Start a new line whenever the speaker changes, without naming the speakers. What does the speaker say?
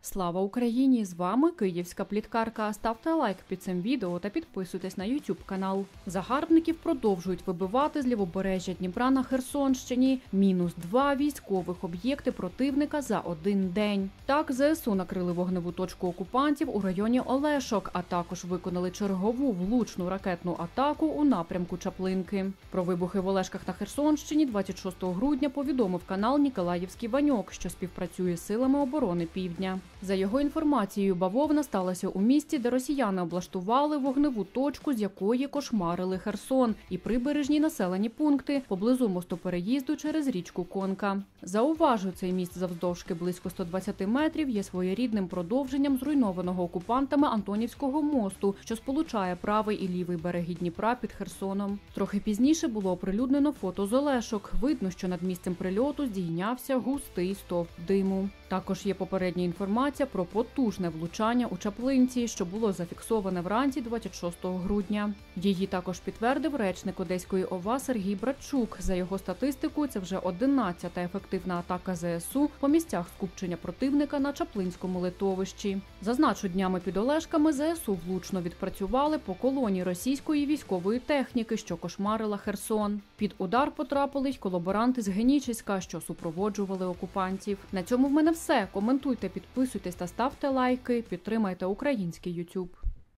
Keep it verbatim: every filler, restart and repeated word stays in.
Слава Україні! З вами Київська пліткарка. Ставте лайк під цим відео та підписуйтесь на ютуб канал. Загарбників продовжують вибивати з лівобережжя Дніпра на Херсонщині. Мінус два військових об'єкти противника за один день. Так, ЗСУ накрили вогневу точку окупантів у районі Олешок, а також виконали чергову влучну ракетну атаку у напрямку Чаплинки. Про вибухи в Олешках на Херсонщині двадцять шостого грудня повідомив канал «Ніколаївський Ваньок», що співпрацює з силами оборони Півдня. За його інформацією, бавовна сталася у місті, де росіяни облаштували вогневу точку, з якої кошмарили Херсон, і прибережні населені пункти поблизу мостопереїзду через річку Конка. Зауважу, цей міст завдовжки близько ста двадцяти метрів є своєрідним продовженням зруйнованого окупантами Антонівського мосту, що сполучає правий і лівий береги Дніпра під Херсоном. Трохи пізніше було оприлюднено фото з Олешок. Видно, що над місцем прильоту здійнявся густий стовп диму. Також є попередня інформація про потужне влучання у Чаплинці, що було зафіксоване вранці двадцять шостого грудня. Її також підтвердив речник Одеської ОВА Сергій Братчук. За його статистикою, це вже одинадцята ефективна атака ЗСУ по місцях скупчення противника на Чаплинському литовищі. Зазначу, днями під Олешками ЗСУ влучно відпрацювали по колоні російської військової техніки, що кошмарила Херсон. Під удар потрапили й колаборанти з Генічеська, що супроводжували окупантів. На цьому в мене все. Коментуйте, підписуйтесь та ставте лайки, підтримайте український ютуб.